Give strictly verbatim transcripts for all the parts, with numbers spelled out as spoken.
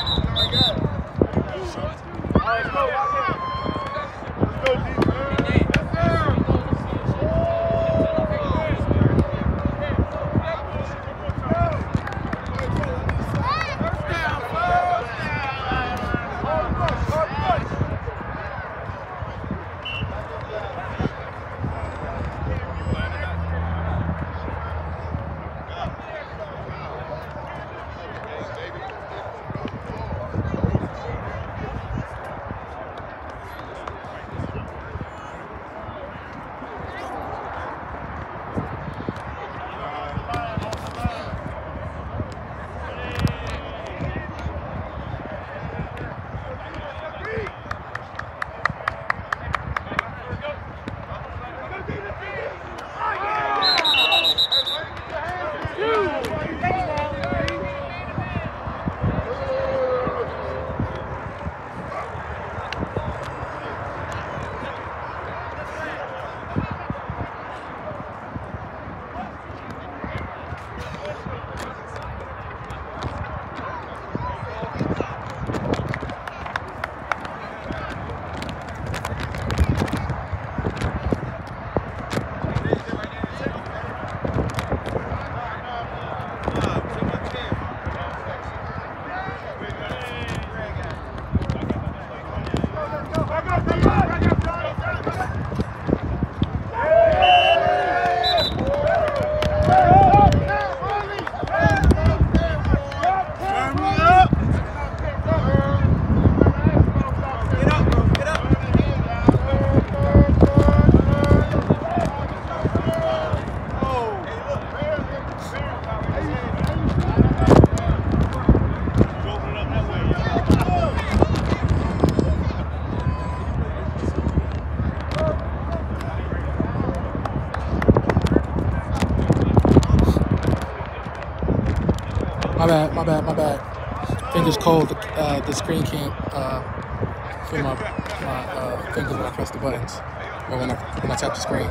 My bad, my bad, my bad. Fingers cold. Uh, the screen can't uh, feel my, my uh, fingers when I press the buttons or when I, when I tap the screen.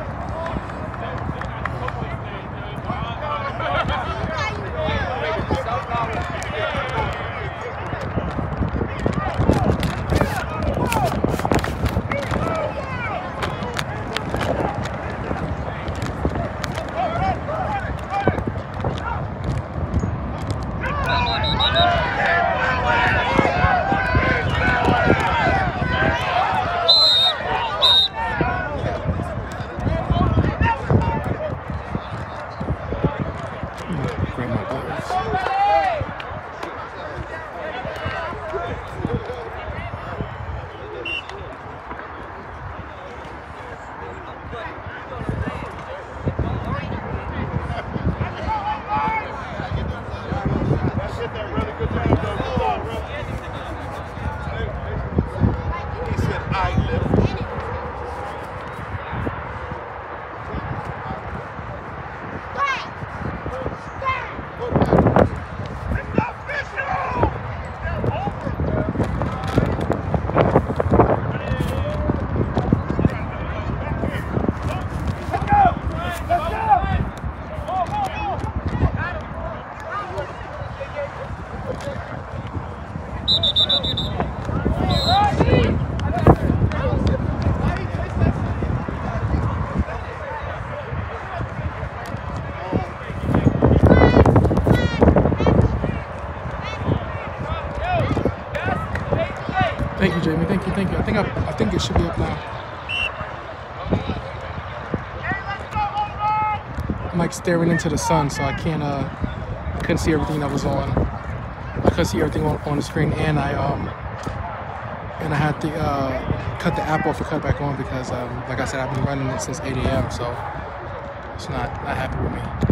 Thank you, Jamie. Thank you, thank you. I think I, I think it should be up now. I'm like staring into the sun, so I can't. Uh, I couldn't see everything that was on. I couldn't see everything on, on the screen, and I um, and I had to uh, cut the app off and cut it back on because, um, like I said, I've been running it since eight A M So it's not not happy with me.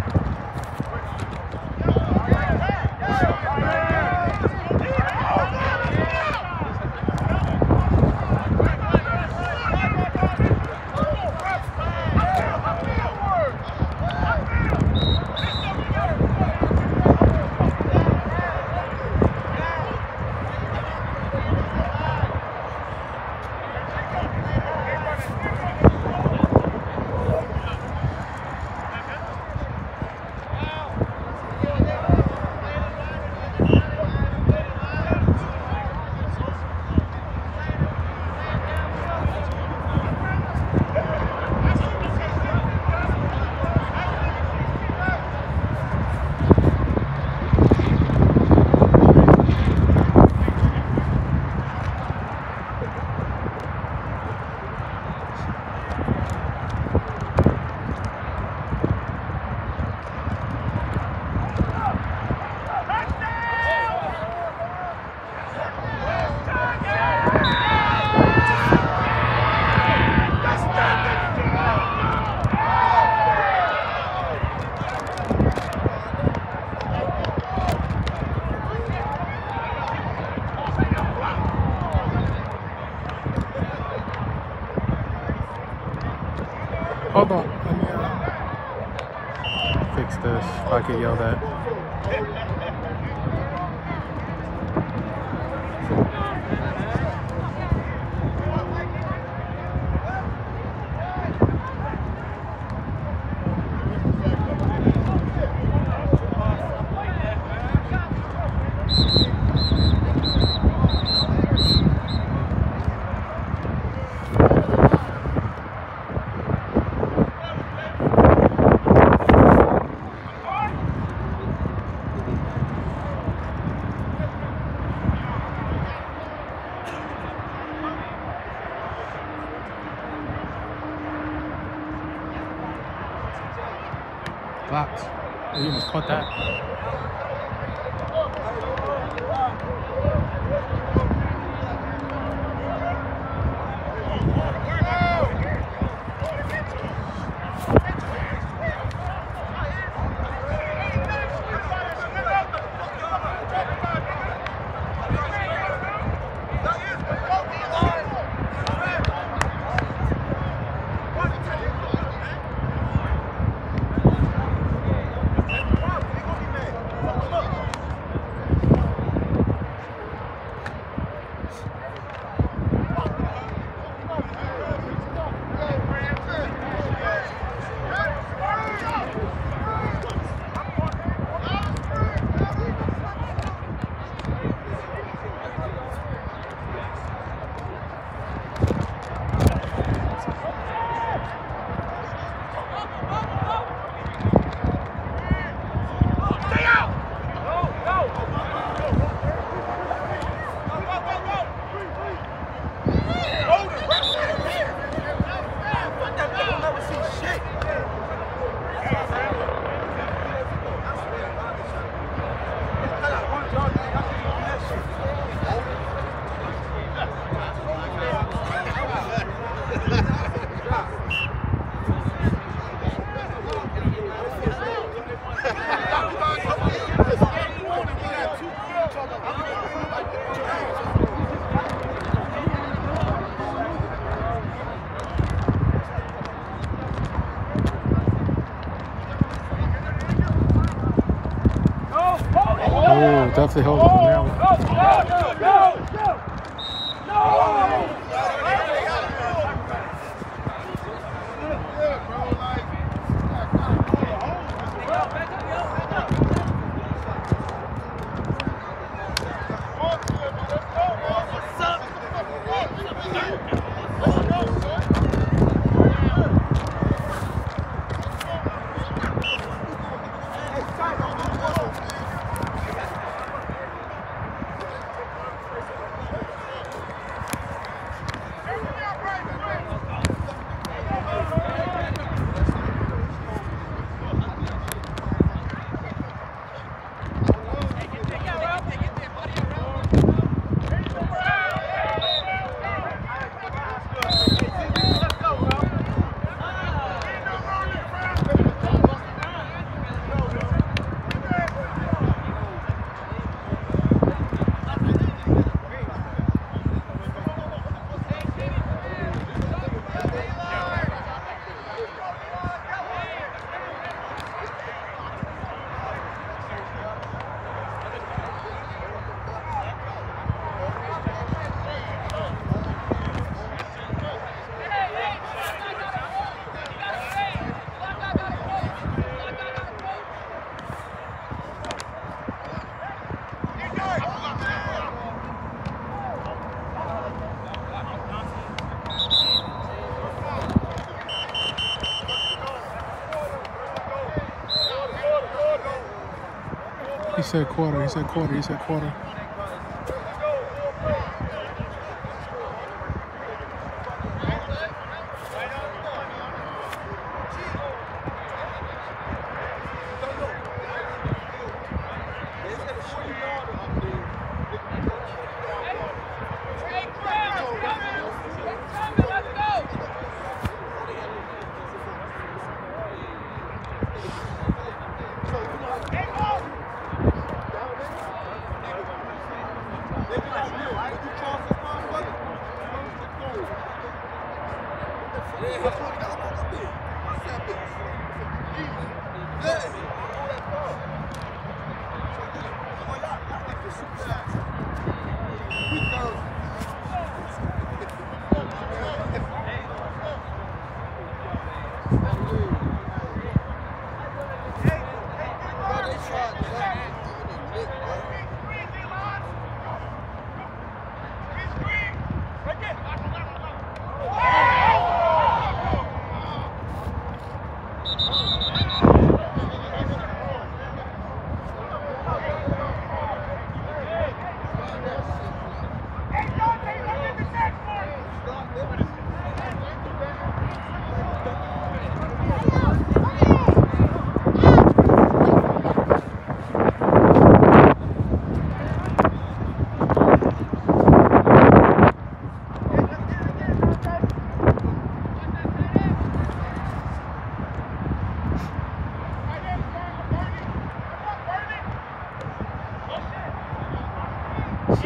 hold on. Let me uh, fix this if I get yelled at. Blocked. Oh, you almost caught that. Oh, definitely holding him now. He said quarter, he said quarter, he said quarter. Bonkers.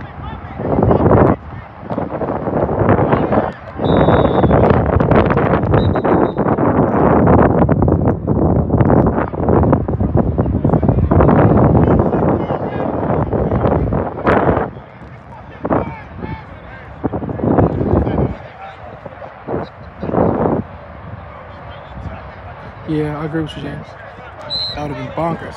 Yeah, I agree with you, James. That would have been bonkers.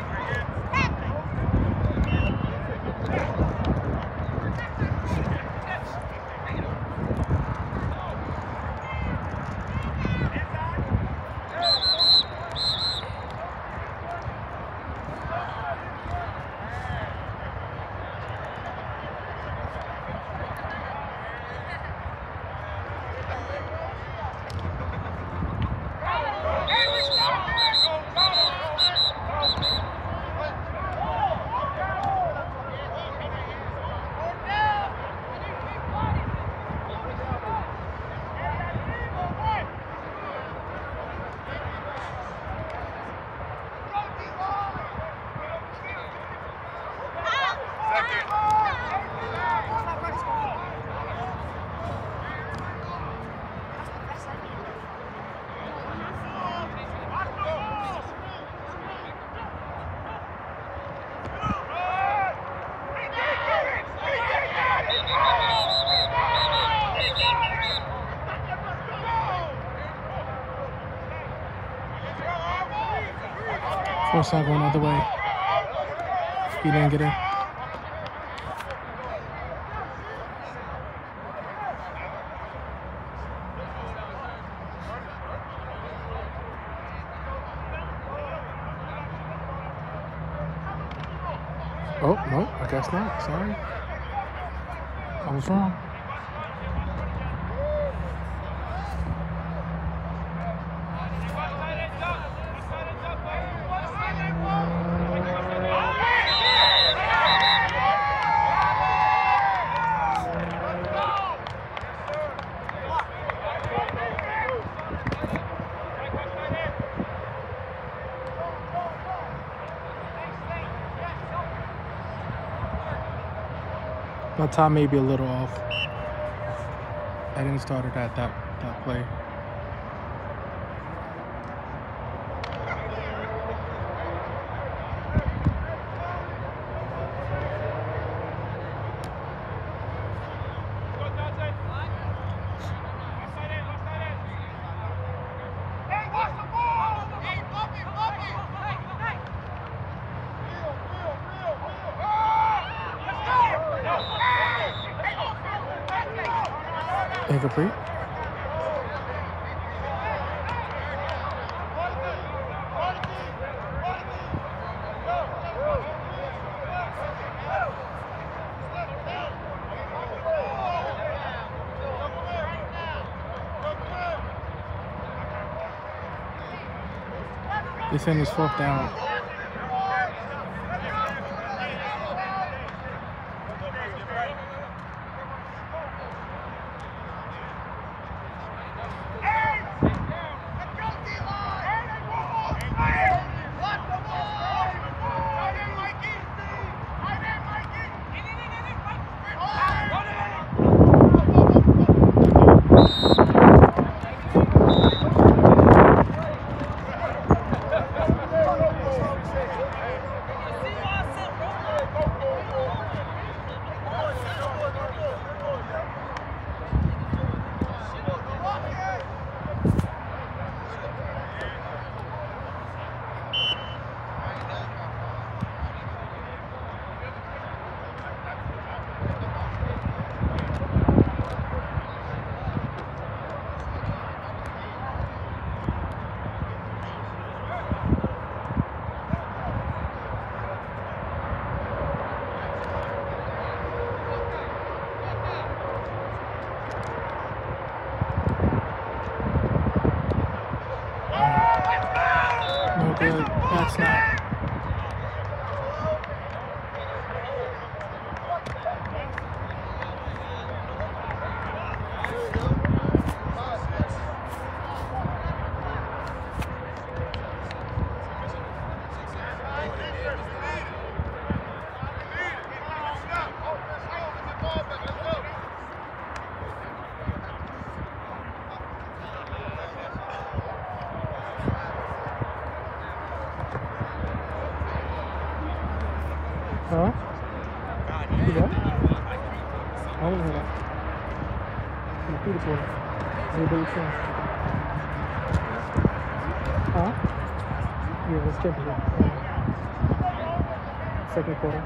First shot going all the way. He didn't get it. Oh, no, I guess not. Sorry. I was wrong. My time may be a little off. I didn't start it at that, that play. Incomplete. They send his fourth down. Good. That's not. Huh? You got it? I don't know that. You feed it for it. You'll do it soon. Huh? Yeah, let's check it out. Second quarter.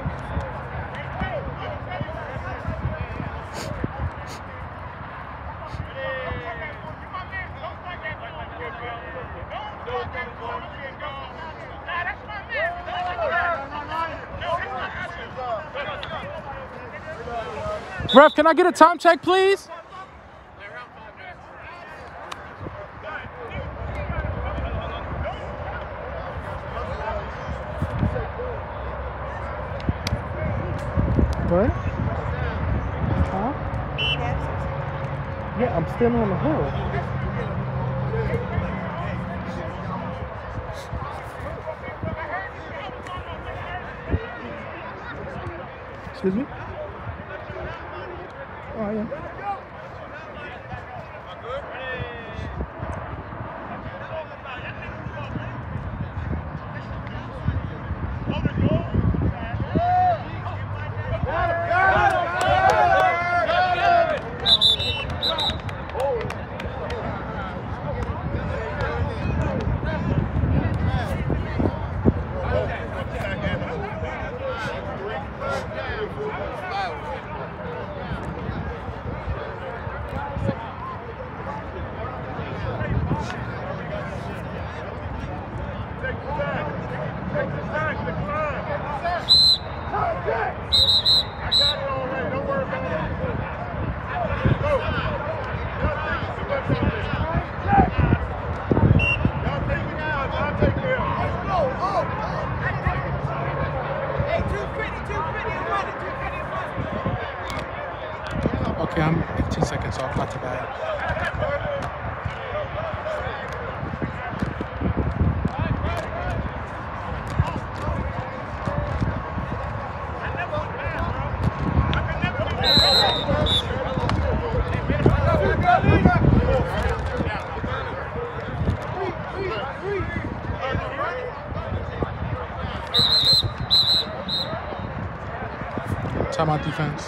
Ref, can I get a time check, please? What? Huh? Yeah, I'm still on the hill. Excuse me? Oh, yeah. Okay, I'm eighteen seconds off, not too bad. Timeout defense.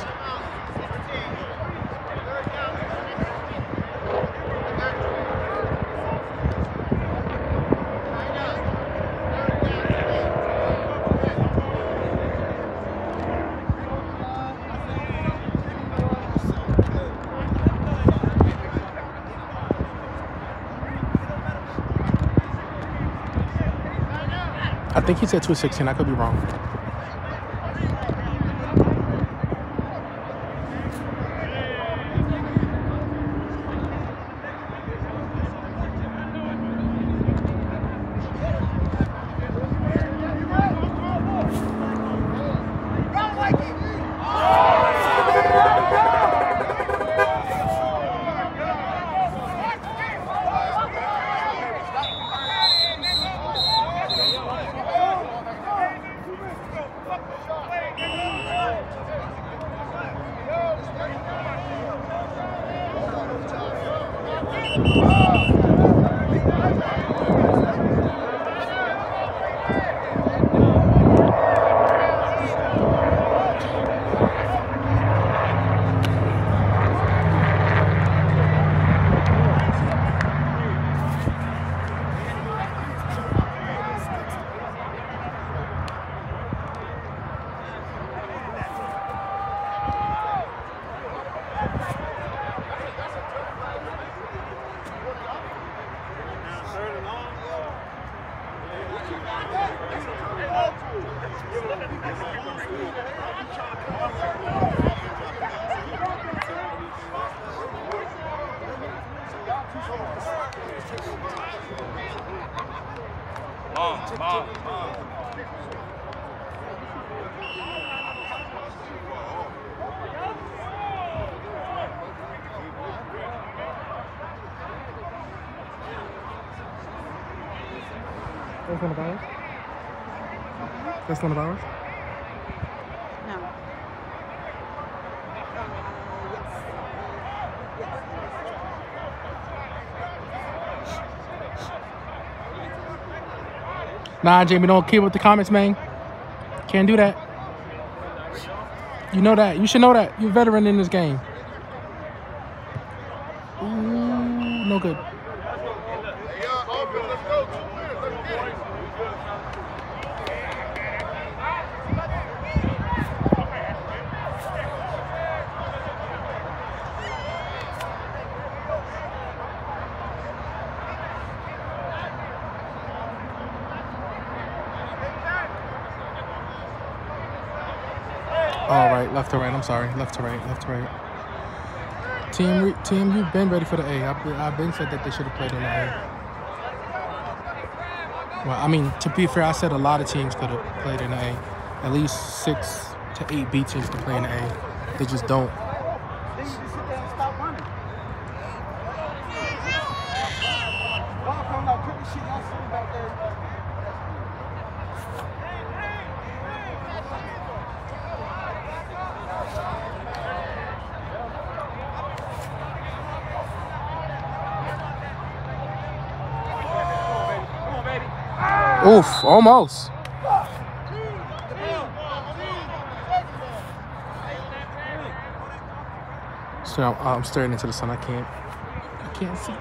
I think he said two sixteen. I could be wrong. That's one of ours? That's one of ours? No. Nah, Jamie, don't keep with the comments, man. Can't do that. You know that. You should know that. You're a veteran in this game. Ooh, no good. All right, left to right. I'm sorry, left to right, left to right. Team, T M U been ready for the A. I've been, I've been said that they should have played in the A. Well, I mean, to be fair, I said a lot of teams could have played in the A. At least six to eight B teams can play in the A. They just don't. Oof, almost. So I'm, I'm staring into the sun. I can't, I can't see.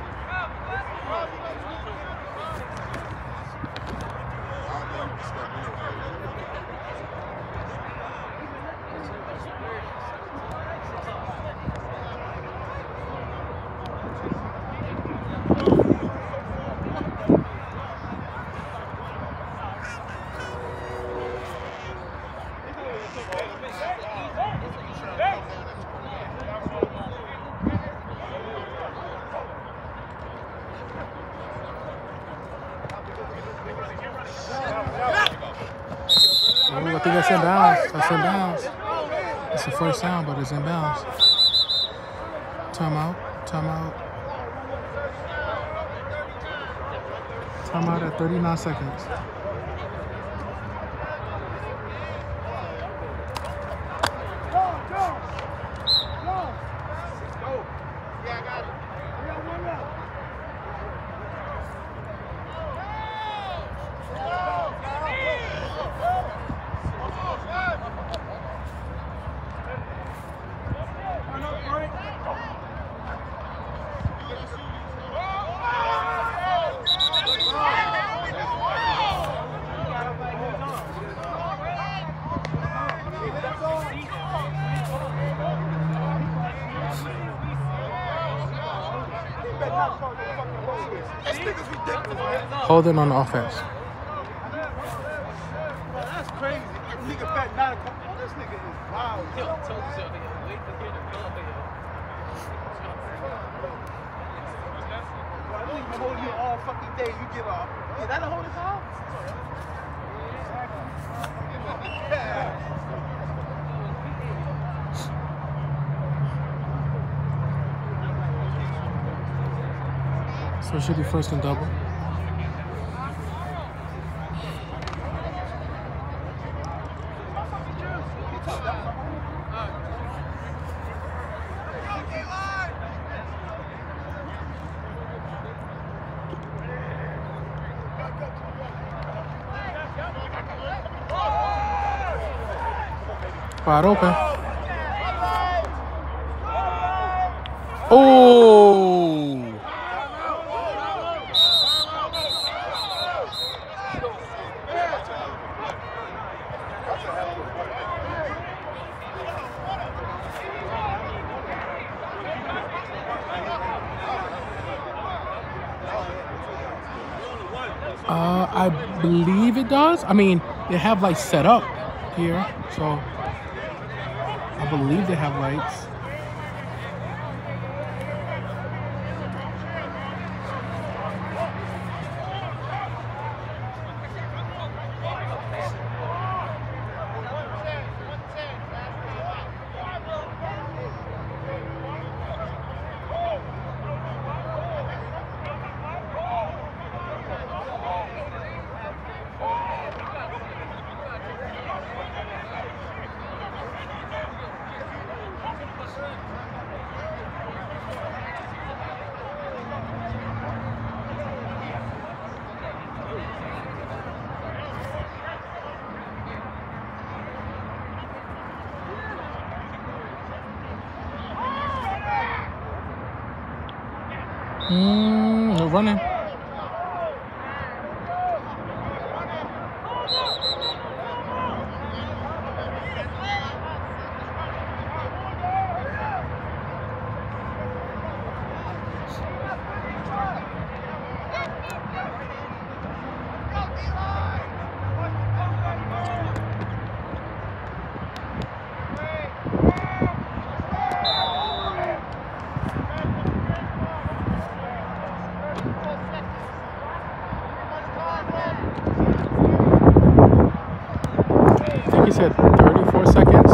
Ooh, I think that's in bounds. That's in bounds. It's the first down, but it's in bounds. Timeout. Timeout. Timeout at thirty-nine seconds. Holding on the offense. That's crazy. Nigga fat not a couple. This nigga is wild. Yo, told you so. Wait to get the ball here. I don't even hold you all fucking day. You give up. Is that a holding foul? So it should be first and double. Wide open. Oh! Uh, I believe it does. I mean, they have lights set up here, so I believe they have lights. Mm, no running. I think he said thirty-four seconds.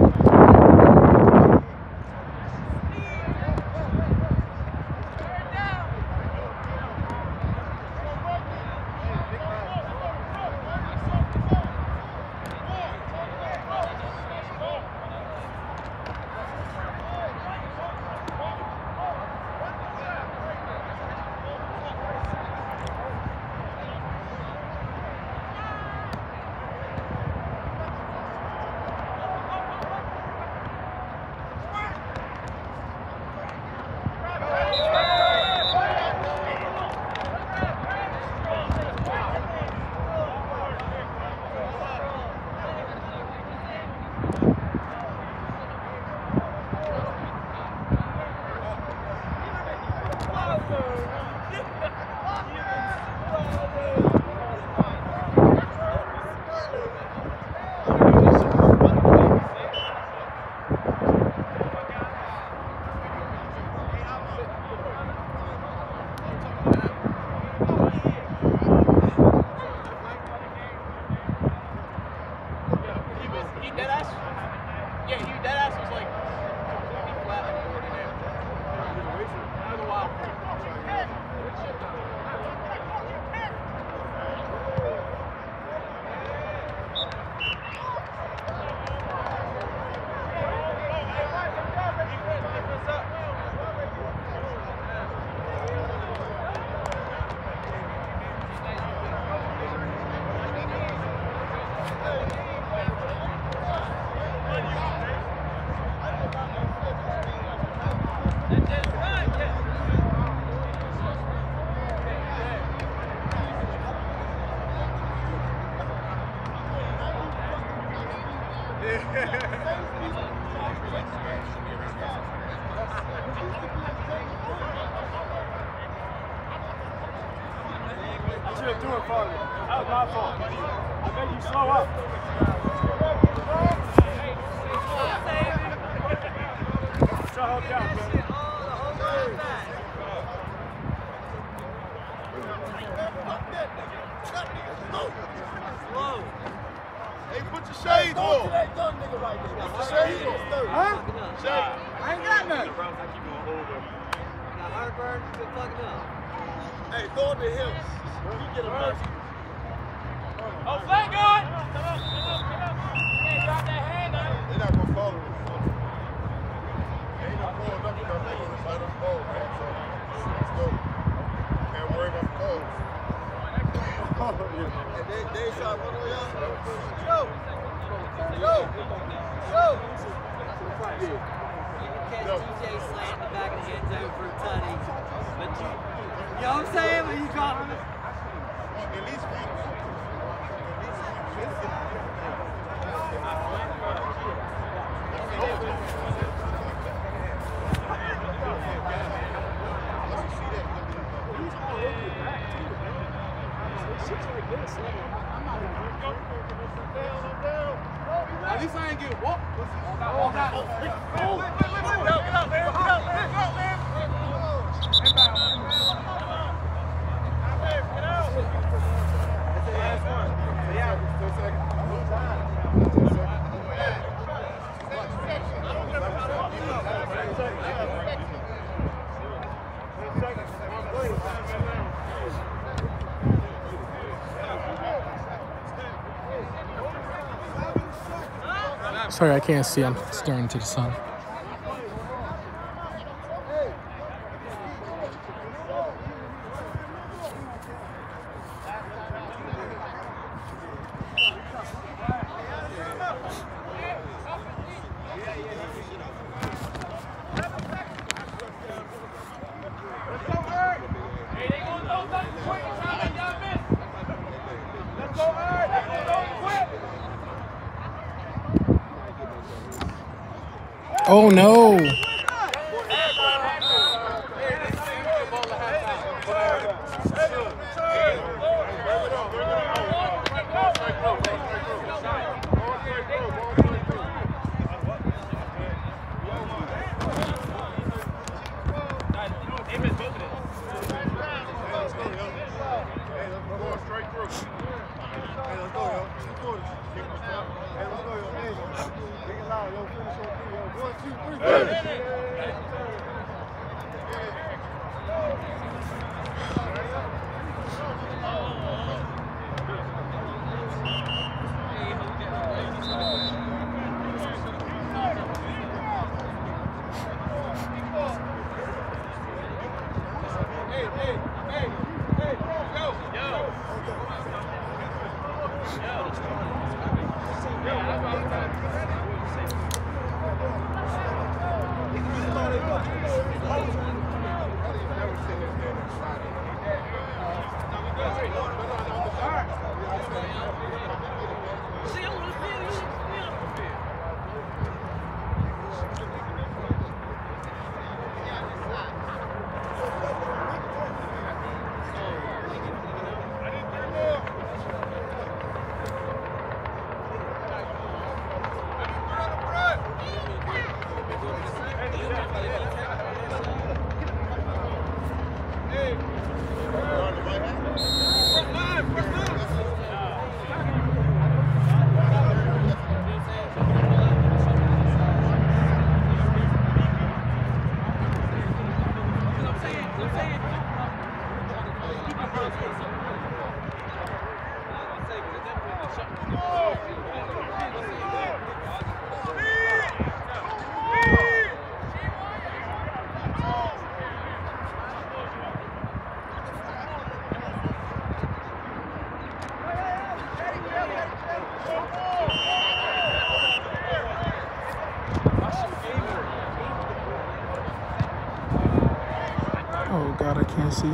At least I ain't get whooped. Oh, Sorry, I can't see. I'm staring into the sun. let's go, Oh no! Oh God, I can't see.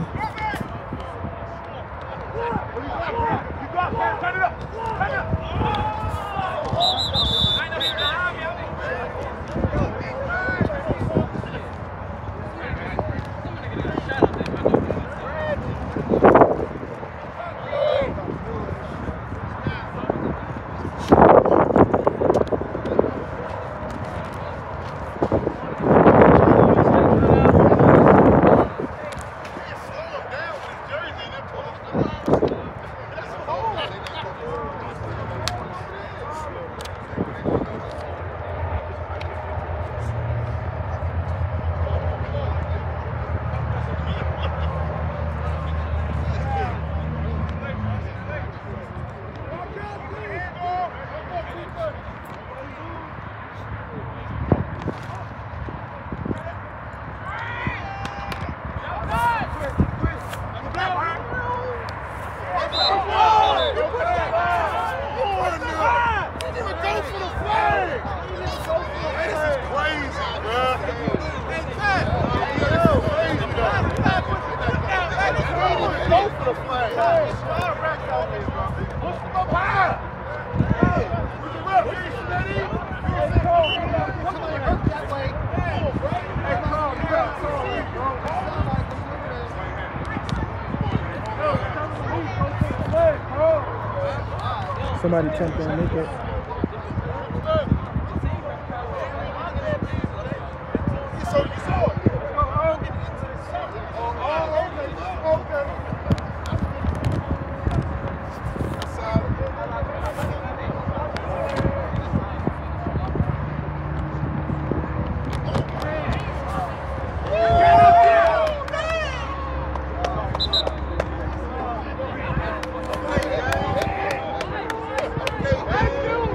Somebody jumped in and make it. Thank you.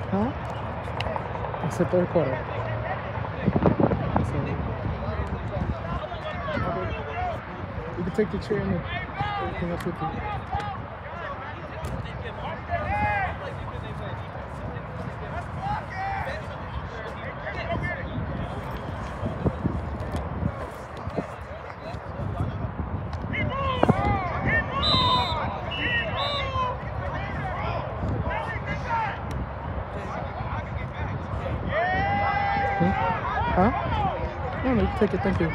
Huh? It's the third quarter. So, you can take the chair and everything else with you. Huh? No, no, you can take it, thank you.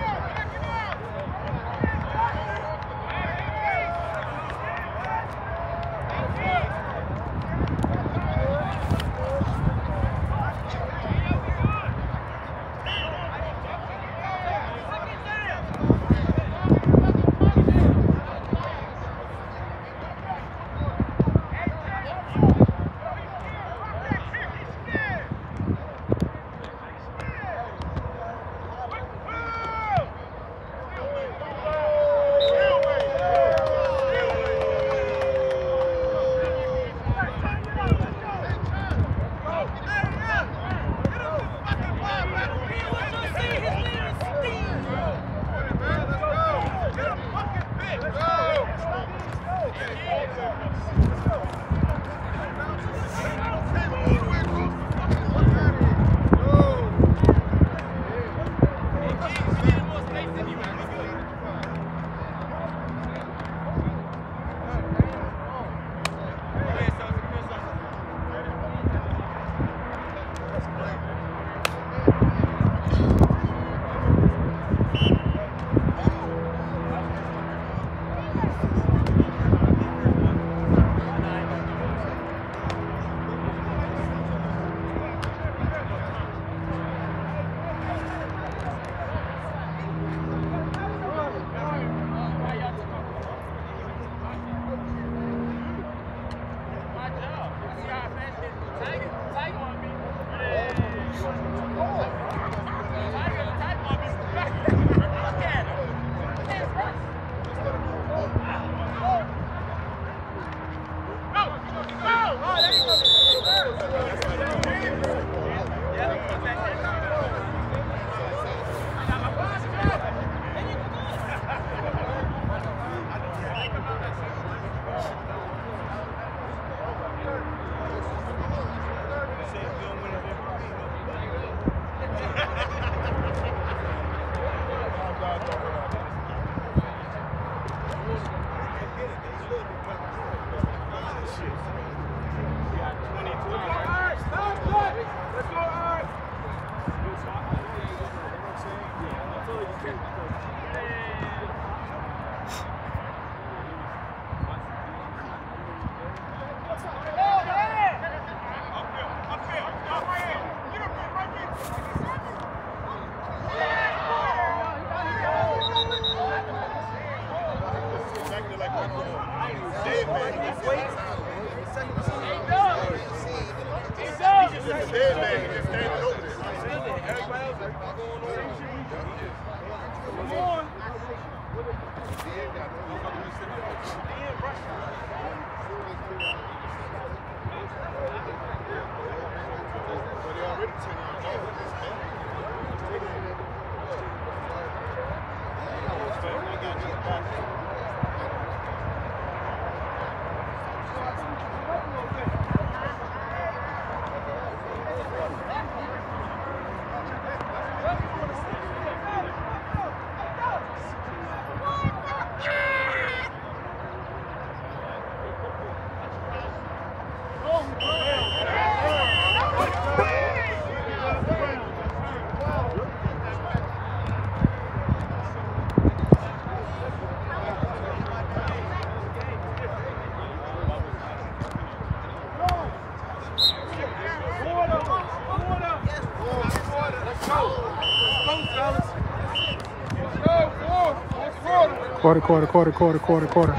Quarter, quarter, quarter, quarter, quarter, quarter.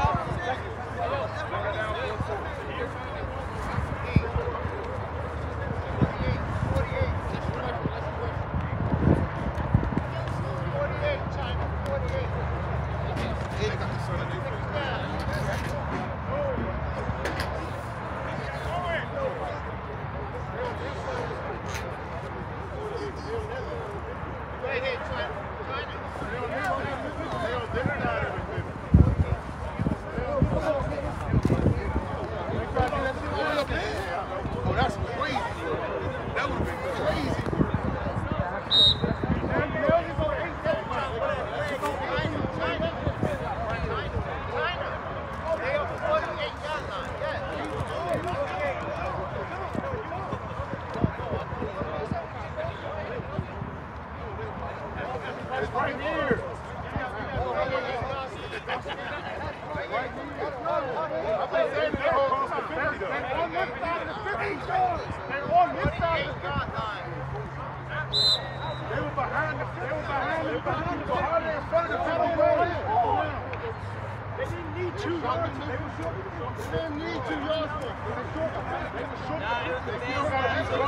They're on this side of the goal line. They were behind the, they were behind the, behind the, behind the, in front of the fifty yard line. They didn't need two yards. They were short. They didn't need two yards. They were short. They were short. Nah, it was the man side. So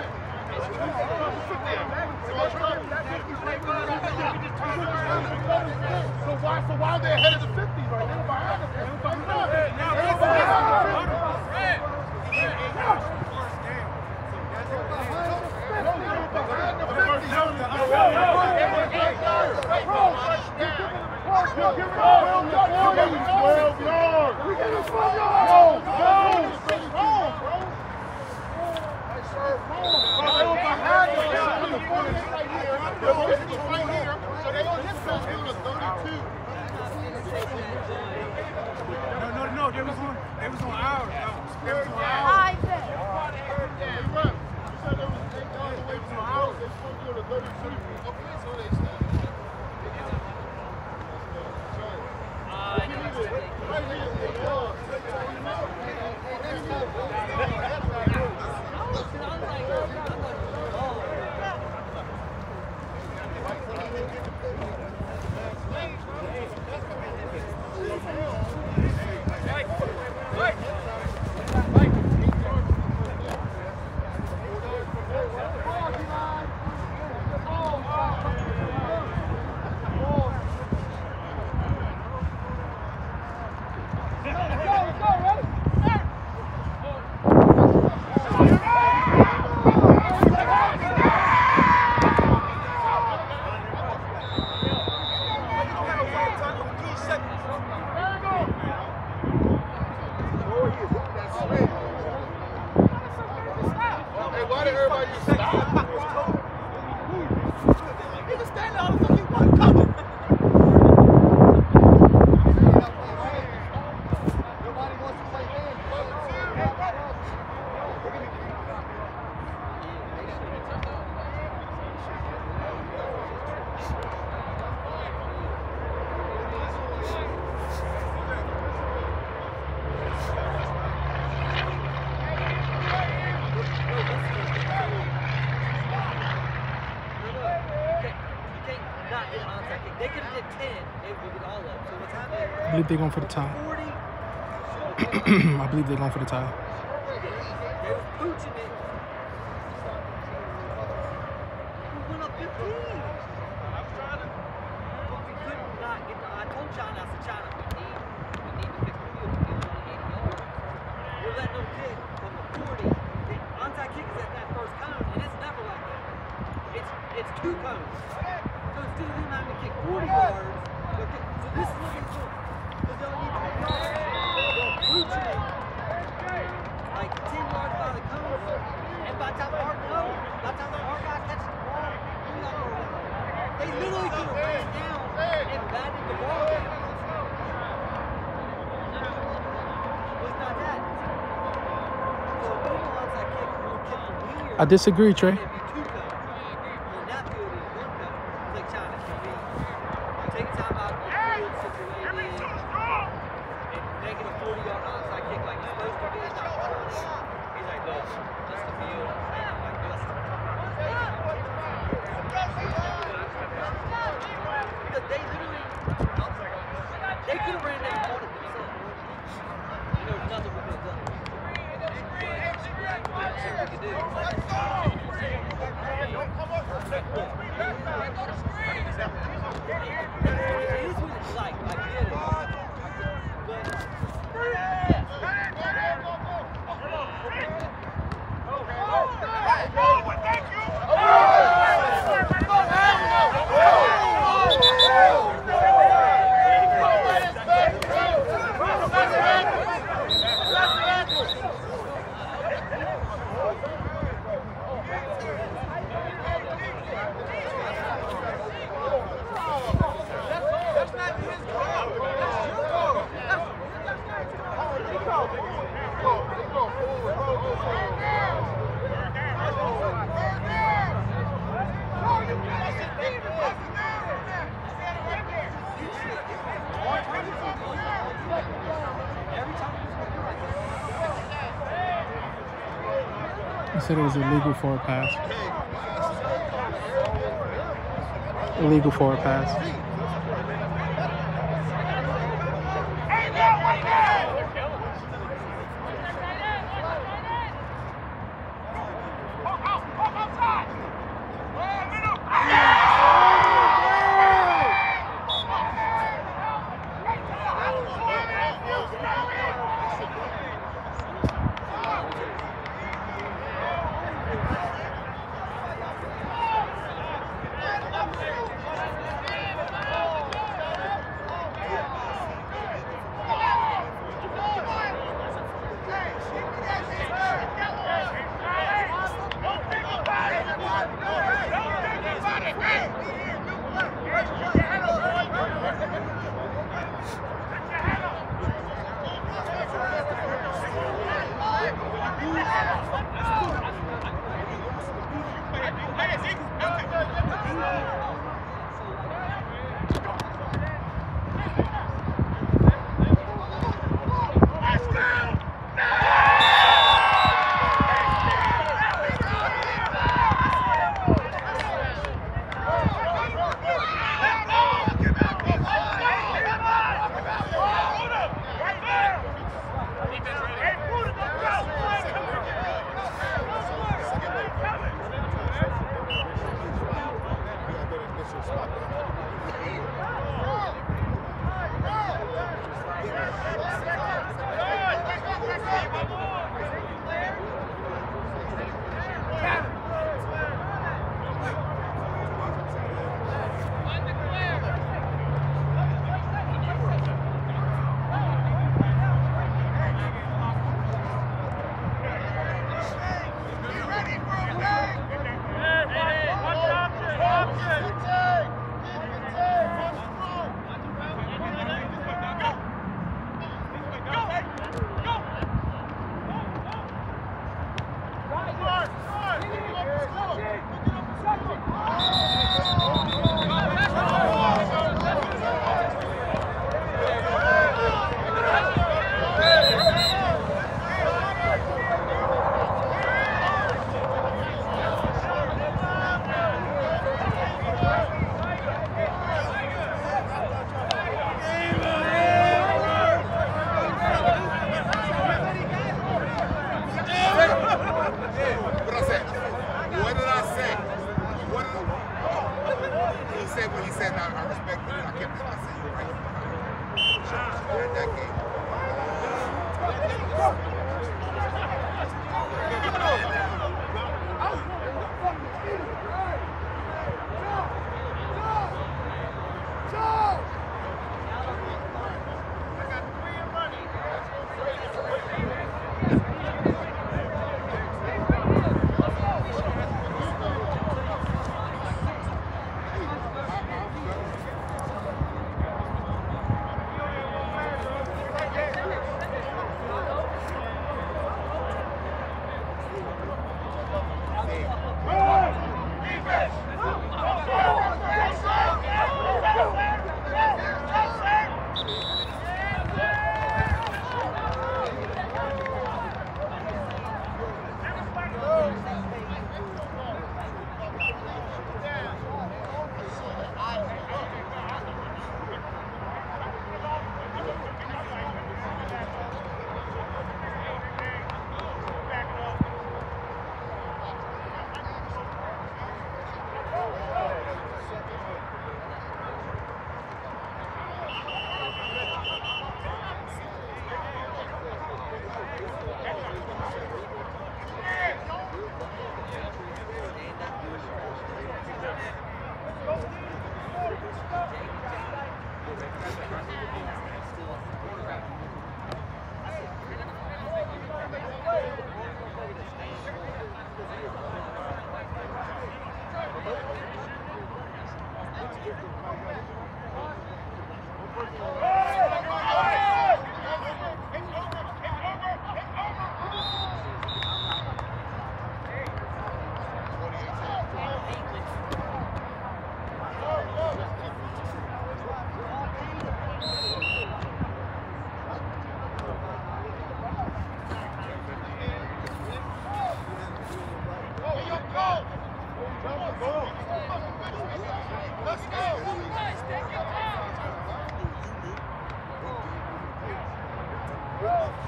why, so why are they ahead of the fifty right now? Behind the fifty. They were behind the No, no, no, they was on, they was on ours. They was on ours. You said they was eight yards away from ours. They supposed to go to thirty-two. Okay, so they said. I believe they're going for the tie. I believe they're going for the tie. I disagree, Trey. He said it was illegal for a pass. Illegal for a pass.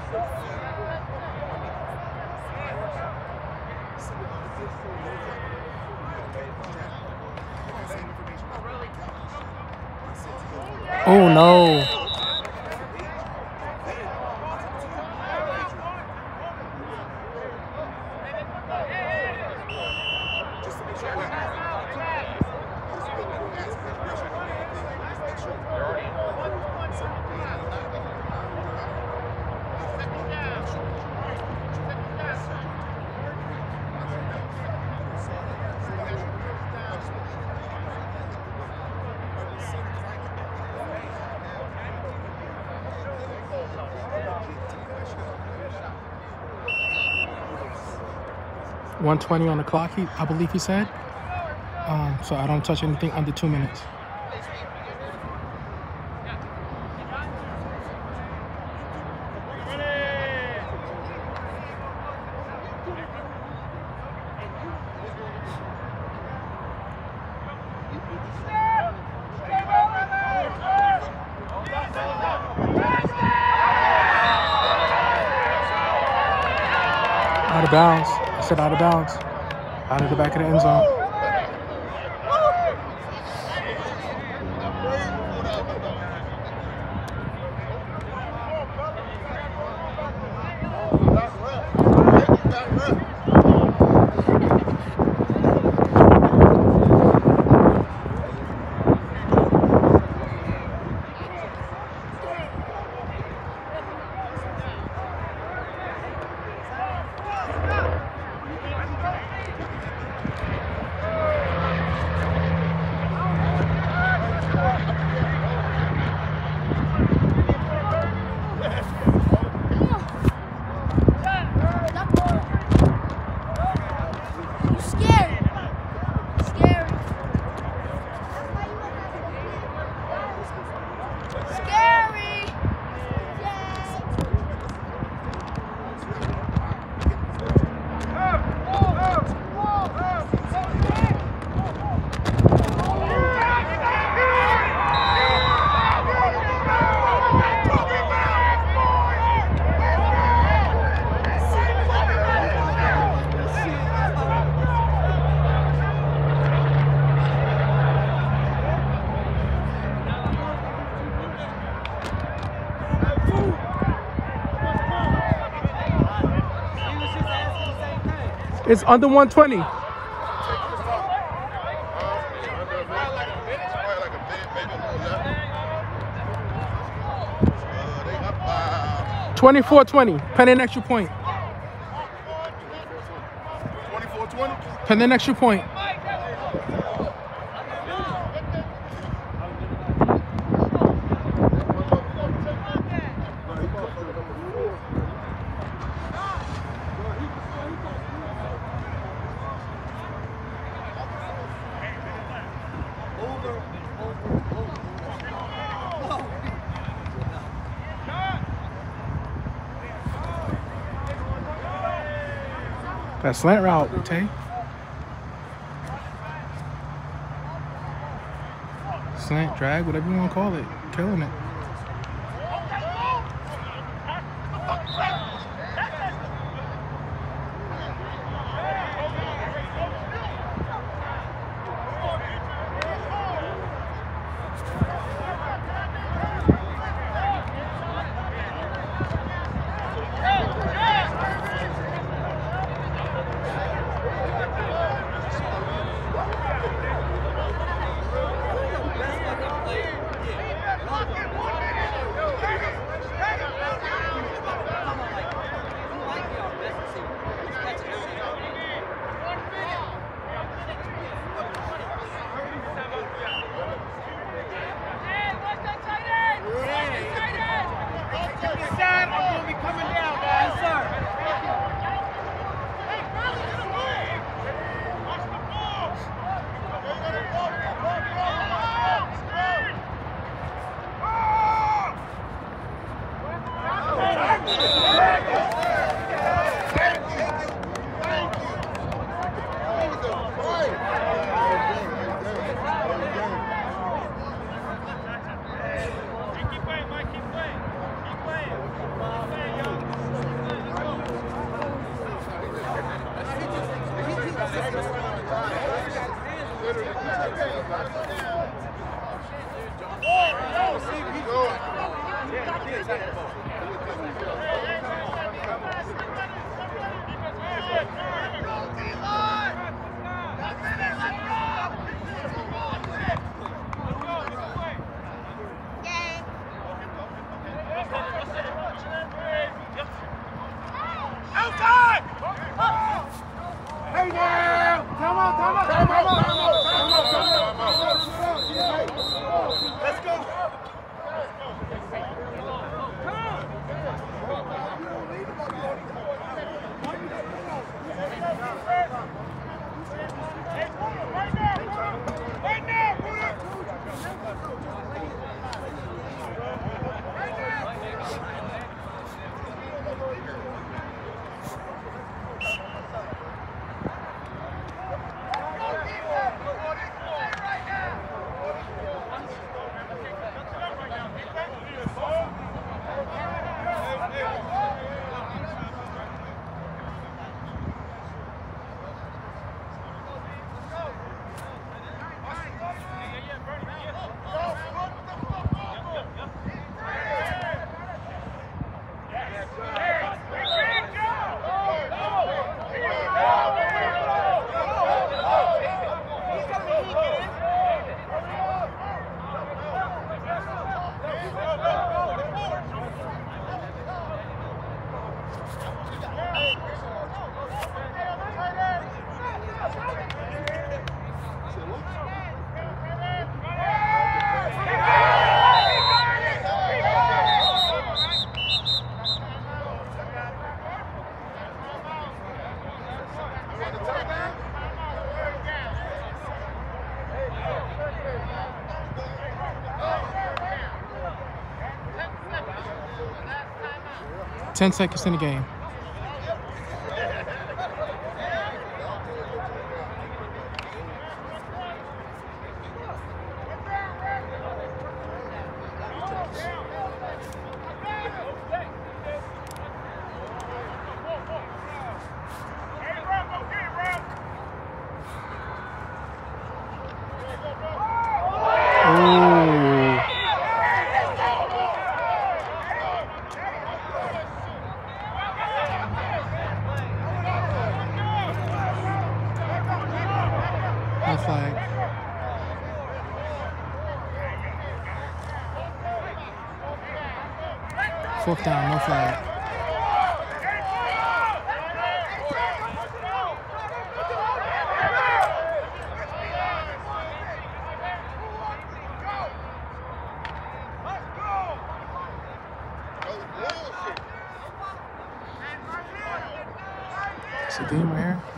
Oh no. one twenty on the clock, he, I believe he said. Um, so I don't touch anything under two minutes. Out of bounds. I said out of bounds. Out of the back of the end zone. It's under one twenty. twenty-four twenty. Pen an extra point. twenty-four twenty? Pen an extra point. That slant route, Tay. Slant, drag, whatever you want to call it. Killing it. Ten seconds in the game. Fourth down, no flag. It's a game right here.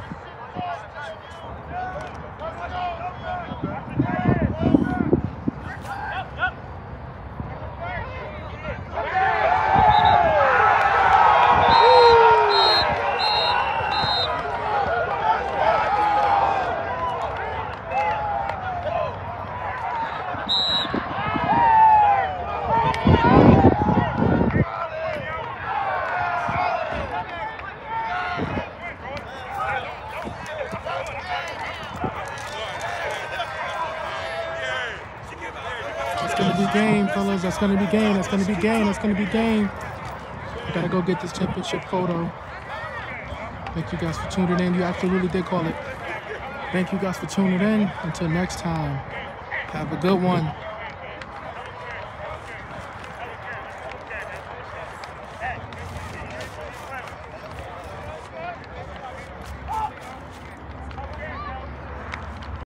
Game, fellas. That's gonna be game. That's gonna be game. That's gonna be game. I gotta go get this championship photo. Thank you guys for tuning in. You actually really did call it. Thank you guys for tuning in. Until next time, have a good one.